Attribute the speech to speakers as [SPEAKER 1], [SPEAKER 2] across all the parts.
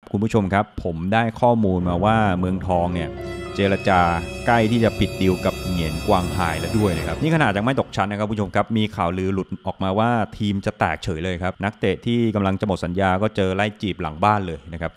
[SPEAKER 1] คุณผู้ชมครับผมได้ข้อมูลมาว่าเมืองทองเนี่ยเจรจาใกล้ที่จะปิดดีลกับเหงียนกวางไฮแล้วด้วยนะครับนี่ขนาดยังไม่ตกชั้นนะครับผู้ชมครับมีข่าวลือหลุดออกมาว่าทีมจะแตกเฉยเลยครับนักเตะที่กำลังจะหมดสัญญาก็เจอไล่จีบหลังบ้านเลยนะครับ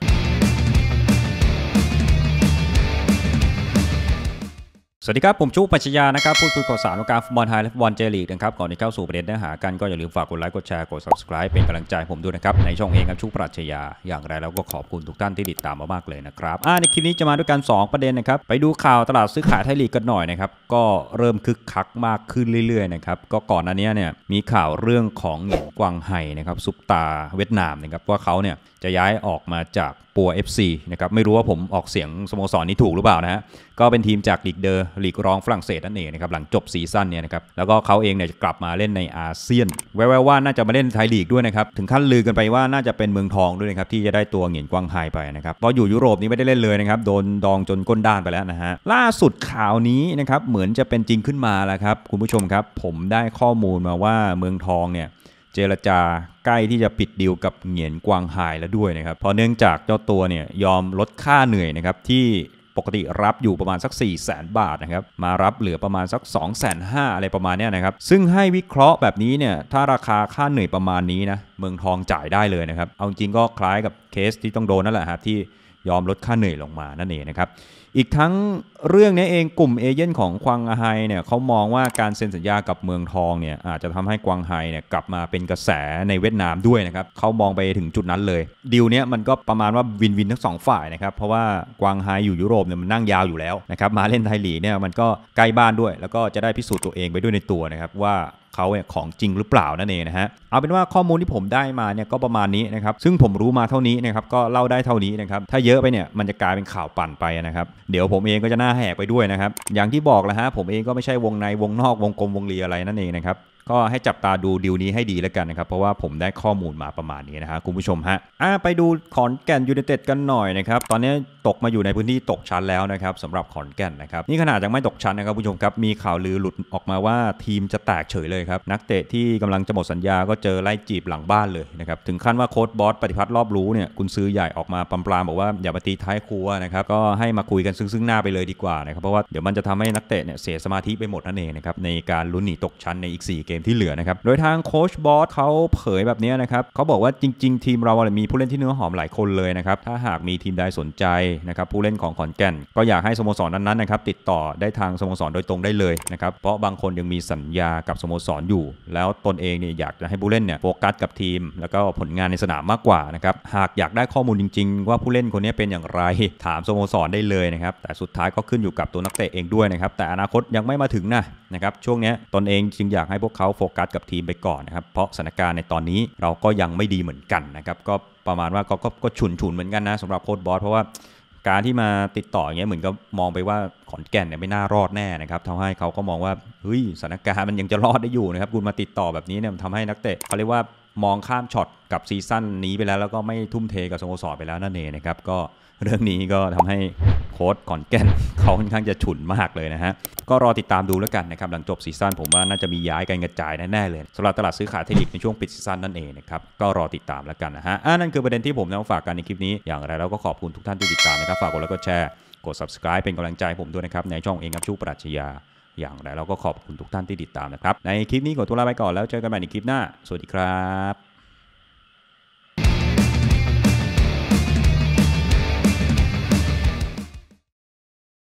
[SPEAKER 1] สวัสดีครับผมชูปัชญานะครับพูดคุยข่าวสารวงการฟุตบอลไทยและฟุตบอลเจลีกนะครับก่อนที่เข้าสู่ประเด็นเนื้อหากันก็อย่าลืมฝากกดไลค์กดแชร์กด subscribe เป็นกำลังใจผมด้วยนะครับในช่องเองครับชูปรัชญาอย่างไรแล้วก็ขอบคุณทุกท่านที่ติดตามมากๆเลยนะครับในคลิปนี้จะมาด้วยกัน2ประเด็นนะครับไปดูข่าวตลาดซื้อขายไทยลีกกันหน่อยนะครับก็เริ่มคึกคักมากขึ้นเรื่อยๆนะครับก็ก่อนหน้านี้เนี่ยมีข่าวเรื่องของเหงียนกวางไฮนะครับซุปตาเวียดนามนะครับว่าเขาเนี่ยจะย้ายออกมาจากปัว FC นะครับไม่รู้ว่าผมออกเสียงสโมสรนี้ถูกหรือเปล่านะฮะก็เป็นทีมจากลีกเดอร์ลีกรองฝรั่งเศสนั่นเองนะครับหลังจบซีซั่นเนี่ยนะครับแล้วก็เขาเองเนี่ยจะกลับมาเล่นในอาเซียนแววๆว่าน่าจะมาเล่นไทยลีกด้วยนะครับถึงขั้นลือกันไปว่าน่าจะเป็นเมืองทองด้วยนะครับที่จะได้ตัวเหงียนกวางไฮไปนะครับเพราะอยู่ยุโรปนี้ไม่ได้เล่นเลยนะครับโดนดองจนก้นด้านไปแล้วนะฮะล่าสุดข่าวนี้นะครับเหมือนจะเป็นจริงขึ้นมาแล้วครับคุณผู้ชมครับผมได้ข้อมูลมาว่าเมืองทองเนี่ยเจรจาใกล้ที่จะปิดดีลกับเหงียนกวางไฮแล้วด้วยนะครับเพราะเนื่องจากเจ้าตัวเนี่ยยอมลดค่าเหนื่อยนะครับที่ปกติรับอยู่ประมาณสัก 400,000 บาทนะครับมารับเหลือประมาณสัก 250,000 อะไรประมาณนี้นะครับซึ่งให้วิเคราะห์แบบนี้เนี่ยถ้าราคาค่าเหนื่อยประมาณนี้นะเมืองทองจ่ายได้เลยนะครับเอาจริงก็คล้ายกับเคสที่ต้องโดนนั่นแหละครับที่ยอมลดค่าเหนื่อยลงมานั่นเองนะครับอีกทั้งเรื่องนี้เองกลุ่มเอเจนต์ของกวางไฮเนี่ยเขามองว่าการเซ็นสัญญากับเมืองทองเนี่ยอาจจะทำให้กวางไฮเนี่ยกลับมาเป็นกระแสในเวียดนามด้วยนะครับเขามองไปถึงจุดนั้นเลยดีลเนี้ยมันก็ประมาณว่าวินวินทั้ง2ฝ่ายนะครับเพราะว่ากวางไฮอยู่ยุโรปเนี่ยมันนั่งยาวอยู่แล้วนะครับมาเล่นไทยลีกเนี่ยมันก็ใกล้บ้านด้วยแล้วก็จะได้พิสูจน์ตัวเองไปด้วยในตัวนะครับว่าเขาเนี่ยของจริงหรือเปล่านั่นเองนะฮะเอาเป็นว่าข้อมูลที่ผมได้มาเนี่ยก็ประมาณนี้นะครับซึ่งผมรู้มาเท่านี้นะครับก็เล่าได้เท่านี้นะครับถ้าเยอะไปเนี่ยมันจะกลายเป็นข่าวปั่นไปนะครับเดี๋ยวผมเองก็จะหน้าแหกไปด้วยนะครับอย่างที่บอกแล้วฮะผมเองก็ไม่ใช่วงในวงนอกวงกลมวงรีอะไรนั่นเองนะครับก็ให้จับตาดูดีลนี้ให้ดีแล้วกันนะครับเพราะว่าผมได้ข้อมูลมาประมาณนี้นะฮะคุณผู้ชมฮะไปดูขอนแก่นยูไนเต็ดกันหน่อยนะครับตอนนี้ตกมาอยู่ในพื้นที่ตกชั้นแล้วนะครับสำหรับขอนแก่นนะครับนี่ขนาดยังไม่ตกชั้นนะครับผู้ชมครับมีข่าวลือหลุดออกมาว่าทีมจะแตกเฉยเลยครับนักเตะที่กำลังจะหมดสัญญาก็เจอไล่จีบหลังบ้านเลยนะครับถึงขั้นว่าโค้ชบอสปฏิพัฒน์รอบรู้เนี่ยกุนซือใหญ่ออกมาปรามบอกว่าอย่ามาตีท้ายครัวนะครับก็ให้มาคุยกันซึ่งหน้าไปเลยดีกว่านะครับเพราะว่าเดี๋ยวมันจะทำให้นักเตะเนี่ยเสียสมาธิไปหมดนั่นเองนะครับในการลุ้นหนีตกชั้นในอีก4เกมที่เหลือนะครับโดยทางโค้ชบอสเขาเผยแบบนี้นะครับเขาบอกว่าจริงๆทีมเรามีผู้เล่นที่เนื้อหอมหลายคนเลยนะครับถ้าหากมีทีมใดสนใจนะครับผู้เล่นของขอนแก่นก็อยากให้สโมสรนั้นๆนะครับติดต่อได้ทางสโมสรโดยตรงได้เลยนะครับเพราะบางคนยังมีสัญญากับสโมสรอยู่แล้วตนเองเนี่ยอยากจะให้ผู้เล่นเนี่ยโฟกัสกับทีมแล้วก็ผลงานในสนามมากกว่านะครับหากอยากได้ข้อมูลจริงๆว่าผู้เล่นคนนี้เป็นอย่างไรถามสโมสรได้เลยนะครับแต่สุดท้ายก็ขึ้นอยู่กับตัวนักเตะเองด้วยนะครับแต่อนาคตยังไม่มาถึงนะครับช่วงนี้ตนเองจึงอยากให้พวกเขาโฟกัสกับทีมไปก่อนนะครับเพราะสถานการณ์ในตอนนี้เราก็ยังไม่ดีเหมือนกันนะครับก็ประมาณว่าก็ฉุนเหมือนกันนะสำหรับโค้ชบอสเพราะว่าการที่มาติดต่ออย่างเงี้ยเหมือนกับมองไปว่าขอนแก่นเนี่ยไม่น่ารอดแน่นะครับทำให้เขาก็มองว่าเฮ้ยสถานการณ์มันยังจะรอดได้อยู่นะครับคุณมาติดต่อแบบนี้เนี่ยทำให้นักเตะเขาเรียกว่ามองข้ามช็อตกับซีซั่นนี้ไปแล้วก็ไม่ทุ่มเทกับสโมสรไปแล้วนั่นเองนะครับก็เรื่องนี้ก็ทำให้โค้ชขอนแก่นเขาค่อนข้างจะฉุนมากเลยนะฮะก็รอติดตามดูแล้วกันนะครับหลังจบซีซั่นผมว่าน่าจะมีย้ายกันกระจายแน่ๆเลยสำหรับตลาดซื้อขายไทยลีกในช่วงปิดซีซั่นนั่นเองนะครับก็รอติดตามแล้วกันนะฮะนั่นคือประเด็นที่ผมนำมาฝากกันในคลิปนี้อย่างไรแล้วก็ขอบคุณทุกท่านที่ติดตามนะครับฝากกดไลค์กดแชร์กด subscribe เป็นกำลังใจผมด้วยนะครับในช่องเองครับชูปรัชญาอย่างไรเราก็ขอบคุณทุกท่านที่ติดตามนะครับในคลิปนี้ขอตัวลาไปก่อนแล้วเจอกันใหม่ในคลิปหน้าสวัสดีครับ